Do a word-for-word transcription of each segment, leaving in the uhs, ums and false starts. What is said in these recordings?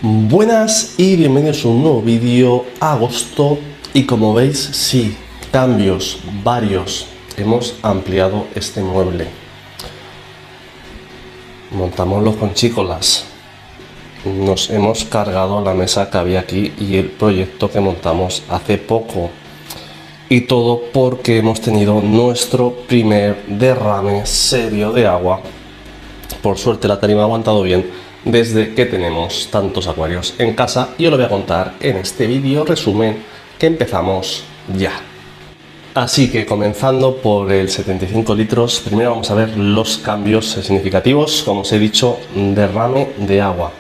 Buenas y bienvenidos a un nuevo vídeo, agosto, y como veis, sí, cambios varios, hemos ampliado este mueble, montamos los conchícolas, nos hemos cargado la mesa que había aquí y el proyecto que montamos hace poco, y todo porque hemos tenido nuestro primer derrame serio de agua. Por suerte la tarima ha aguantado bien desde que tenemos tantos acuarios en casa, y os lo voy a contar en este vídeo resumen que empezamos ya. Así que comenzando por el setenta y cinco litros, primero vamos a ver los cambios significativos. Como os he dicho, derrame de agua.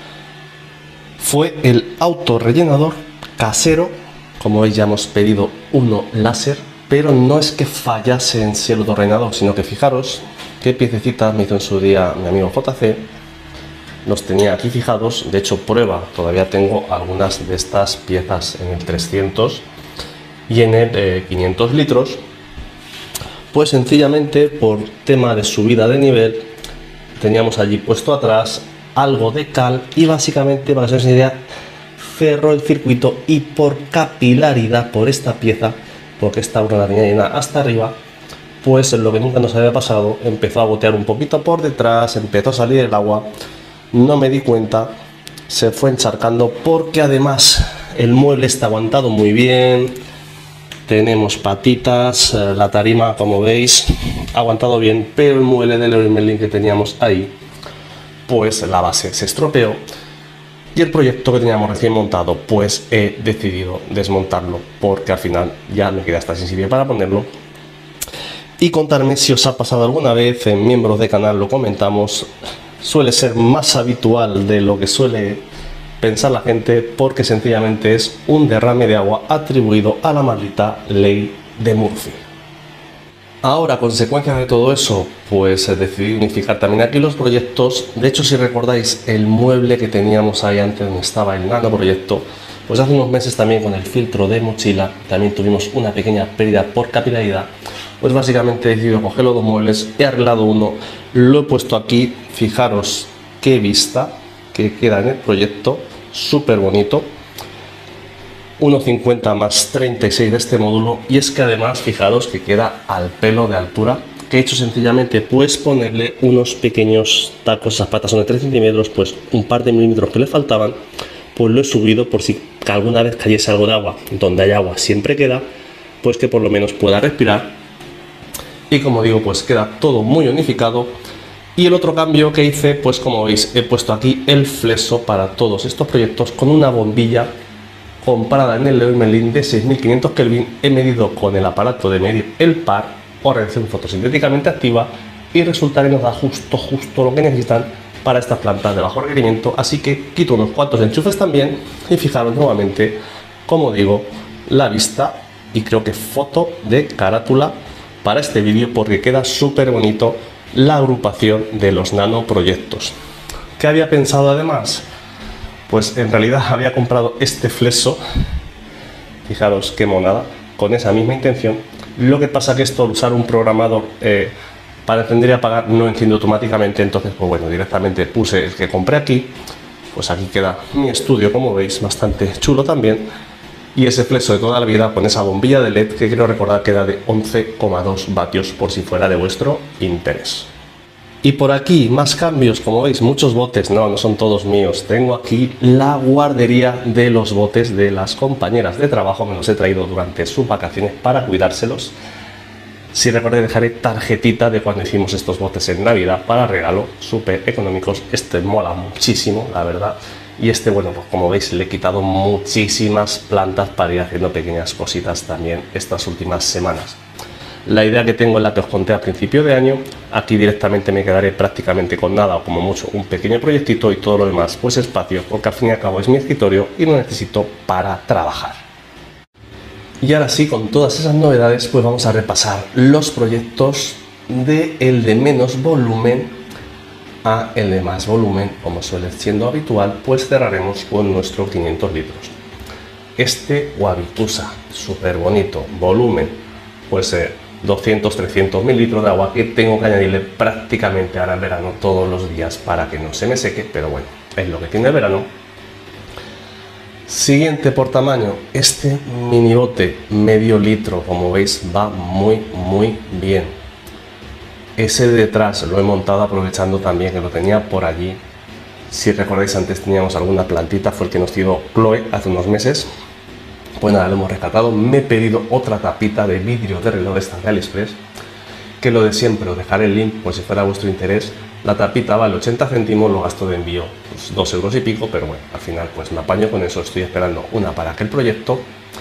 Fue el autorrellenador casero, como veis ya hemos pedido uno láser, pero no es que fallase en sí el autorrellenador, sino que fijaros qué piececitas me hizo en su día mi amigo J C. Los tenía aquí fijados, de hecho prueba, todavía tengo algunas de estas piezas en el trescientos y en el eh, quinientos litros, pues sencillamente por tema de subida de nivel teníamos allí puesto atrás algo de cal y básicamente, para que os hagáis una idea, cerró el circuito, y por capilaridad, por esta pieza, porque esta una la tenía llena hasta arriba, pues lo que nunca nos había pasado, empezó a gotear un poquito por detrás, empezó a salir el agua. No me di cuenta, se fue encharcando, porque además el mueble está aguantado muy bien, tenemos patitas, la tarima como veis ha aguantado bien, pero el mueble del Leroy Merlin que teníamos ahí, pues la base se estropeó, y el proyecto que teníamos recién montado, pues he decidido desmontarlo, porque al final ya me queda hasta sin sitio para ponerlo. Y contarme si os ha pasado alguna vez, en miembros de canal lo comentamos. Suele ser más habitual de lo que suele pensar la gente, porque sencillamente es un derrame de agua atribuido a la maldita ley de Murphy. Ahora, a consecuencia de todo eso, pues decidí unificar también aquí los proyectos. De hecho, si recordáis el mueble que teníamos ahí antes donde estaba el nano proyecto, pues hace unos meses también con el filtro de mochila también tuvimos una pequeña pérdida por capilaridad. Pues básicamente he decidido coger los dos muebles, he arreglado uno, lo he puesto aquí. Fijaros qué vista que queda en el proyecto, súper bonito. uno cincuenta más treinta y seis de este módulo, y es que además fijaros que queda al pelo de altura. Que he hecho sencillamente pues ponerle unos pequeños tacos, esas patas son de tres centímetros, pues un par de milímetros que le faltaban, pues lo he subido por si alguna vez cayese algo de agua. Donde hay agua siempre queda, pues que por lo menos pueda respirar. Y como digo, pues queda todo muy unificado. Y el otro cambio que hice, pues como veis, he puesto aquí el flexo para todos estos proyectos con una bombilla comparada en el Leroy Merlin de seis mil quinientos Kelvin. He medido con el aparato de medir el par o reacción fotosintéticamente activa, y resulta que nos da justo, justo lo que necesitan para estas plantas de bajo requerimiento. Así que quito unos cuantos enchufes también, y fijaros nuevamente, como digo, la vista y creo que foto de carátula para este vídeo, porque queda súper bonito la agrupación de los nano proyectos. ¿Qué había pensado además? Pues en realidad había comprado este flexo, fijaros qué monada, con esa misma intención. Lo que pasa que esto, al usar un programador eh, para encender y apagar, no enciende automáticamente. Entonces pues bueno, directamente puse el que compré aquí. Pues aquí queda mi estudio, como veis, bastante chulo también. Y ese flexo de toda la vida con esa bombilla de L E D, que quiero recordar que era de once coma dos vatios, por si fuera de vuestro interés. Y por aquí más cambios, como veis, muchos botes, no, no son todos míos. Tengo aquí la guardería de los botes de las compañeras de trabajo, me los he traído durante sus vacaciones para cuidárselos. Si recordáis, dejaré tarjetita de cuando hicimos estos botes en Navidad para regalo, súper económicos. Este mola muchísimo, la verdad. Y este, bueno, pues como veis, le he quitado muchísimas plantas para ir haciendo pequeñas cositas también estas últimas semanas. La idea que tengo es la que os conté a principio de año. Aquí directamente me quedaré prácticamente con nada, o como mucho un pequeño proyectito, y todo lo demás pues espacio, porque al fin y al cabo es mi escritorio y lo necesito para trabajar. Y ahora sí, con todas esas novedades, pues vamos a repasar los proyectos de el de menos volumen a el de más volumen. Como suele siendo habitual, pues cerraremos con nuestro quinientos litros. Este Wabitusa, súper bonito, volumen, pues eh, doscientos trescientos mililitros de agua, que tengo que añadirle prácticamente ahora en verano todos los días para que no se me seque, pero bueno, es lo que tiene el verano. Siguiente por tamaño, este mini bote medio litro, como veis va muy muy bien. Ese de detrás lo he montado aprovechando también que lo tenía por allí. Si recordáis, antes teníamos alguna plantita, fue el que nos dio Chloe hace unos meses. Pues nada, lo hemos rescatado. Me he pedido otra tapita de vidrio de reloj de AliExpress, que lo de siempre, os dejaré el link por si fuera vuestro interés. La tapita vale ochenta céntimos, lo gasto de envío pues dos euros y pico, pero bueno, al final pues me apaño con eso. Estoy esperando una para aquel proyecto.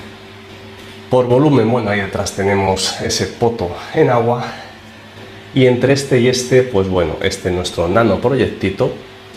Por volumen, bueno, ahí detrás tenemos ese poto en agua, y entre este y este, pues bueno, este nuestro nano proyectito,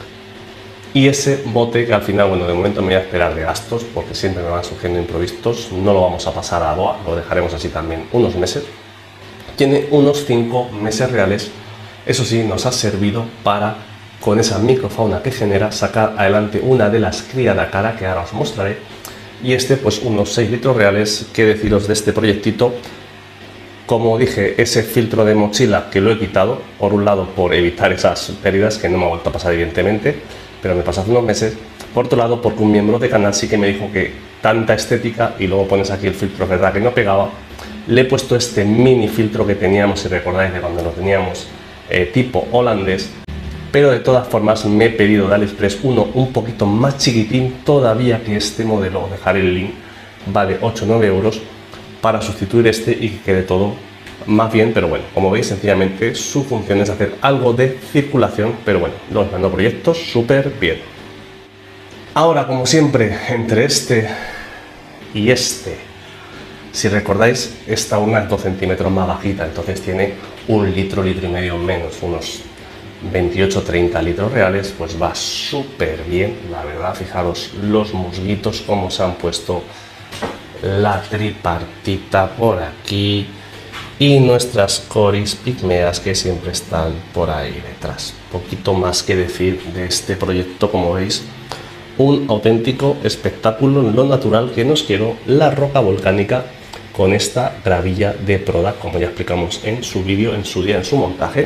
y ese bote que al final, bueno, de momento me voy a esperar de gastos porque siempre me van surgiendo imprevistos. No lo vamos a pasar a boa, lo dejaremos así también unos meses. Tiene unos cinco meses reales. Eso sí, nos ha servido para, con esa microfauna que genera, sacar adelante una de las crías de cara que ahora os mostraré. Y este, pues unos seis litros reales. ¿Qué deciros de este proyectito? Como dije, ese filtro de mochila que lo he quitado, por un lado por evitar esas pérdidas, que no me ha vuelto a pasar evidentemente, pero me pasó hace unos meses. Por otro lado, porque un miembro de canal sí que me dijo que tanta estética, y luego pones aquí el filtro, verdad que no pegaba. Le he puesto este mini filtro que teníamos, si recordáis, de cuando lo teníamos, eh, tipo holandés, pero de todas formas me he pedido de AliExpress uno un poquito más chiquitín todavía que este modelo. Os dejaré el link, vale ocho o nueve euros, para sustituir este y que quede todo más bien. Pero bueno, como veis, sencillamente su función es hacer algo de circulación, pero bueno, los mando proyectos súper bien. Ahora, como siempre, entre este y este, si recordáis, esta urna es dos centímetros más bajita, entonces tiene un litro, litro y medio menos, unos veintiocho treinta litros reales, pues va súper bien, la verdad. Fijaros los musguitos como se han puesto, la tripartita por aquí y nuestras coris pigmeas que siempre están por ahí detrás. Poquito más que decir de este proyecto, como veis, un auténtico espectáculo en lo natural que nos quiero la roca volcánica con esta gravilla de Prodac, como ya explicamos en su vídeo, en su día, en su montaje.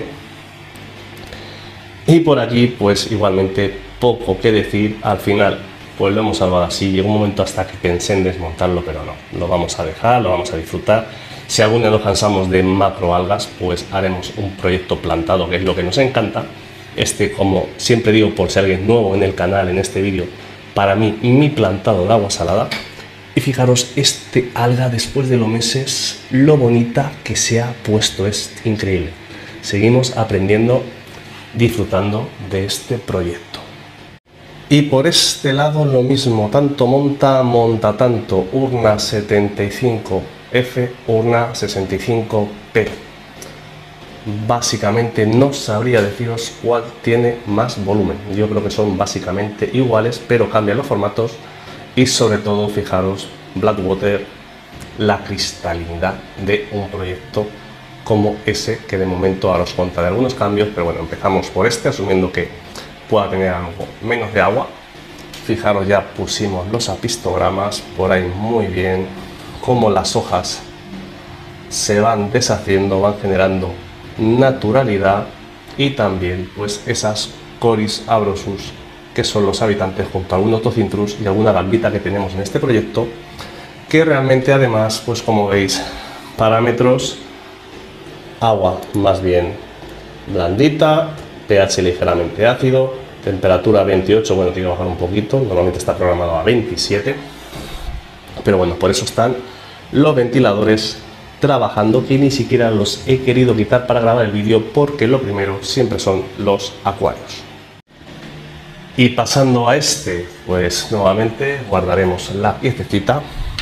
Y por aquí, pues igualmente poco que decir. Al final, pues lo hemos salvado así. Llegó un momento hasta que pensé en desmontarlo, pero no, lo vamos a dejar, lo vamos a disfrutar. Si algún día nos cansamos de macroalgas, pues haremos un proyecto plantado, que es lo que nos encanta. Este, como siempre digo, por si alguien nuevo en el canal, en este vídeo, para mí, mi plantado de agua salada. Y fijaros, este alga, después de los meses, lo bonita que se ha puesto, es increíble. Seguimos aprendiendo, disfrutando de este proyecto. Y por este lado lo mismo, tanto monta, monta tanto, urna setenta y cinco F, urna sesenta y cinco P. Básicamente no sabría deciros cuál tiene más volumen. Yo creo que son básicamente iguales, pero cambian los formatos. Y sobre todo, fijaros, Blackwater, la cristalinidad de un proyecto como ese, que de momento ahora os contaré algunos cambios, pero bueno, empezamos por este, asumiendo que pueda tener algo menos de agua. Fijaros, ya pusimos los apistogramas por ahí muy bien, como las hojas se van deshaciendo, van generando naturalidad, y también pues esas Coris abrosus, que son los habitantes, junto a algún Tocintrus y alguna gambita que tenemos en este proyecto, que realmente además, pues como veis, parámetros, agua más bien blandita, pH ligeramente ácido, temperatura veintiocho, bueno, tiene que bajar un poquito, normalmente está programado a veintisiete, pero bueno, por eso están los ventiladores trabajando, que ni siquiera los he querido quitar para grabar el vídeo, porque lo primero siempre son los acuarios. Y pasando a este, pues nuevamente guardaremos la piececita.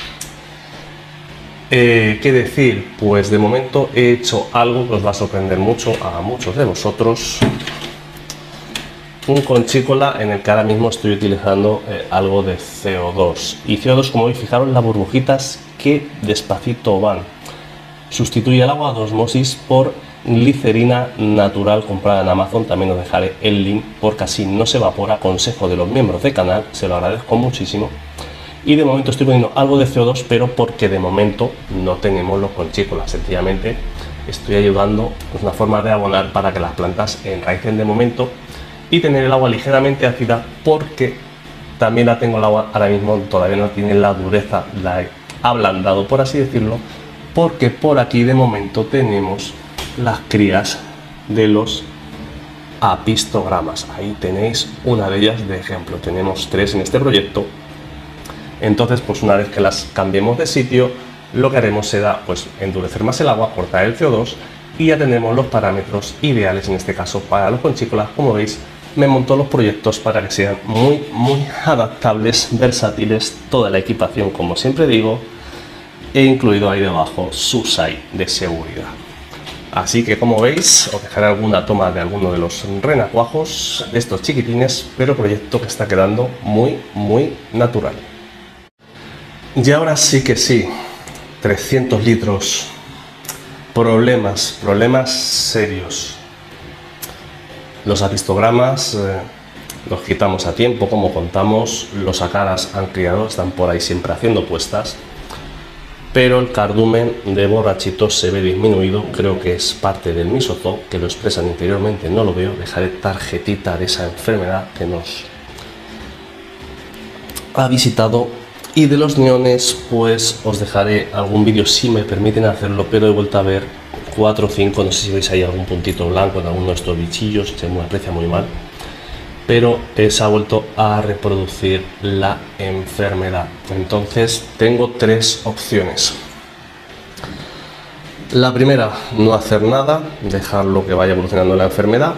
Eh, ¿Qué decir? Pues de momento he hecho algo que os va a sorprender mucho a muchos de vosotros. Un conchícola en el que ahora mismo estoy utilizando eh, algo de C O dos. Y C O dos, como veis, fijaros las burbujitas que despacito van. Sustituye el agua de osmosis por glicerina natural comprada en Amazon. También os dejaré el link porque así no se evapora. Consejo de los miembros del canal, se lo agradezco muchísimo. Y de momento estoy poniendo algo de C O dos, pero porque de momento no tenemos los conchícolas. Sencillamente estoy ayudando, pues una forma de abonar para que las plantas enraicen de momento y tener el agua ligeramente ácida, porque También la tengo el agua ahora mismo, todavía no tiene la dureza, la he ablandado por así decirlo, porque por aquí de momento tenemos las crías de los apistogramas. Ahí tenéis una de ellas de ejemplo, tenemos tres en este proyecto. Entonces pues una vez que las cambiemos de sitio, lo que haremos será pues endurecer más el agua, cortar el C O dos y ya tenemos los parámetros ideales en este caso para los conchícolas. Como veis, me montó los proyectos para que sean muy muy adaptables, versátiles, toda la equipación como siempre digo, e incluido ahí debajo su S A I de seguridad. Así que como veis, os dejaré alguna toma de alguno de los renacuajos de estos chiquitines, pero proyecto que está quedando muy muy natural. Y ahora sí que sí, trescientos litros, problemas, problemas serios. Los apistogramas eh, los quitamos a tiempo, como contamos, los acaras han criado, están por ahí siempre haciendo puestas, pero el cardumen de borrachitos se ve disminuido, creo que es parte del misozoo, que lo expresan interiormente, no lo veo, dejaré tarjetita de esa enfermedad que nos ha visitado. Y de los neones pues os dejaré algún vídeo si me permiten hacerlo, pero he vuelto a ver cuatro o cinco, no sé si veis ahí algún puntito blanco en alguno de estos bichillos, se me aprecia muy mal, pero eh, se ha vuelto a reproducir la enfermedad. Entonces tengo tres opciones. La primera, no hacer nada, dejarlo que vaya evolucionando la enfermedad,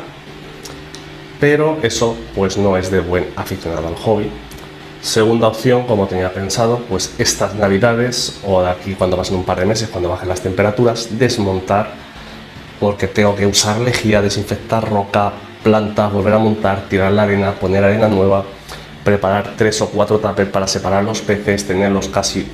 pero eso pues no es de buen aficionado al hobby. Segunda opción, como tenía pensado, pues estas navidades o de aquí cuando pasen un par de meses, cuando bajen las temperaturas, desmontar, porque tengo que usar lejía, desinfectar roca, plantas, volver a montar, tirar la arena, poner arena nueva, preparar tres o cuatro tuppers para separar los peces, tenerlos casi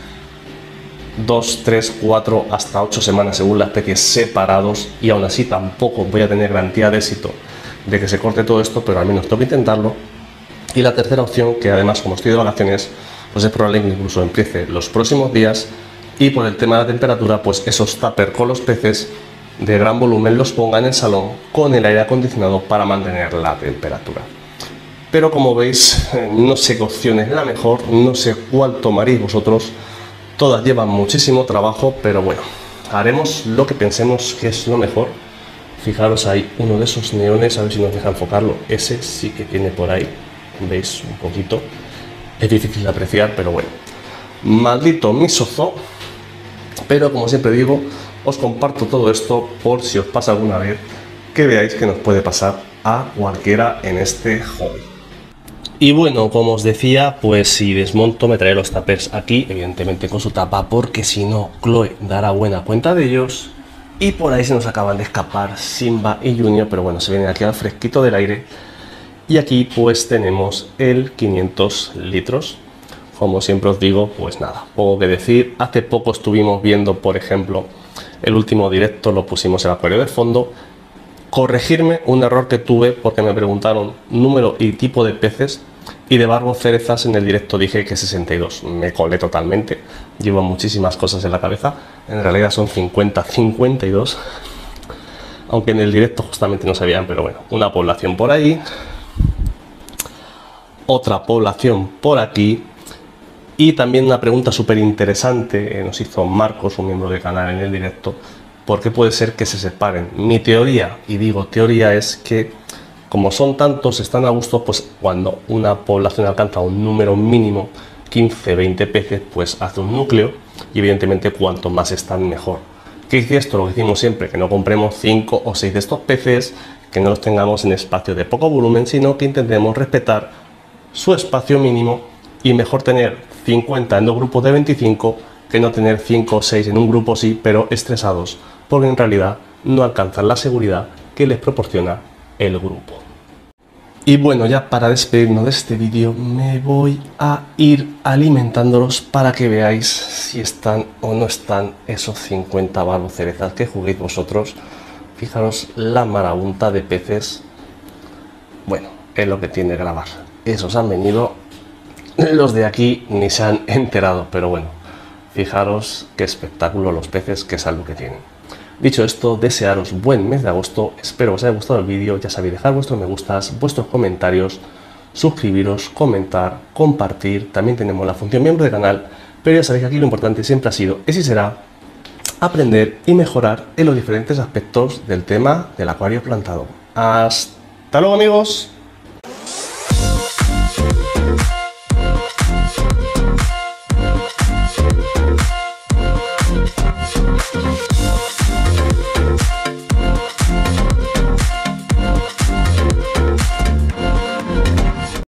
dos, tres, cuatro, hasta ocho semanas según la especie separados, y aún así tampoco voy a tener garantía de éxito de que se corte todo esto, pero al menos tengo que intentarlo. Y la tercera opción, que además como estoy de vacaciones, pues es probable que incluso empiece los próximos días, y por el tema de la temperatura, pues esos tuppers con los peces de gran volumen los ponga en el salón con el aire acondicionado para mantener la temperatura. Pero como veis, no sé qué opción es la mejor, no sé cuál tomaréis vosotros, todas llevan muchísimo trabajo, pero bueno, haremos lo que pensemos que es lo mejor. Fijaros, hay uno de esos neones, a ver si nos deja enfocarlo, ese sí que tiene por ahí. Veis un poquito, es difícil de apreciar, pero bueno, maldito misozoo. Pero como siempre digo, os comparto todo esto por si os pasa alguna vez, que veáis que nos puede pasar a cualquiera en este hobby. Y bueno, como os decía, pues si desmonto me traeré los tuppers aquí, evidentemente con su tapa, porque si no Chloe dará buena cuenta de ellos. Y por ahí se nos acaban de escapar Simba y Junior, pero bueno, se vienen aquí al fresquito del aire. Y aquí pues tenemos el quinientos litros. Como siempre os digo, pues nada, poco que decir. Hace poco estuvimos viendo, por ejemplo, el último directo, lo pusimos el acuario de fondo. Corregirme un error que tuve porque me preguntaron número y tipo de peces, y de barbo cerezas en el directo dije que sesenta y dos. Me colé totalmente, llevo muchísimas cosas en la cabeza, en realidad son cincuenta, cincuenta y dos. Aunque en el directo justamente no sabían, pero bueno, una población por ahí, otra población por aquí, y también una pregunta súper interesante eh, nos hizo Marcos, un miembro del canal, en el directo: ¿por qué puede ser que se separen? Mi teoría, y digo teoría, es que como son tantos, están a gusto, pues cuando una población alcanza un número mínimo, quince, veinte peces, pues hace un núcleo, y evidentemente cuanto más están mejor. ¿Qué dice esto? Lo que decimos siempre, que no compremos cinco o seis de estos peces, que no los tengamos en espacios de poco volumen, sino que intentemos respetar su espacio mínimo, y mejor tener cincuenta en dos grupos de veinticinco que no tener cinco o seis en un grupo sí, pero estresados, porque en realidad no alcanzan la seguridad que les proporciona el grupo. Y bueno, ya para despedirnos de este vídeo me voy a ir alimentándolos para que veáis si están o no están esos cincuenta barbocerezas que juguéis vosotros. Fijaros la marabunta de peces. Bueno, es lo que tiene grabar. Esos han venido, los de aquí ni se han enterado, pero bueno, fijaros qué espectáculo los peces, qué salud que tienen. Dicho esto, desearos buen mes de agosto, espero os haya gustado el vídeo, ya sabéis, dejar vuestros me gustas, vuestros comentarios, suscribiros, comentar, compartir. También tenemos la función miembro del canal, pero ya sabéis que aquí lo importante siempre ha sido, es y será, aprender y mejorar en los diferentes aspectos del tema del acuario plantado. Hasta luego, amigos.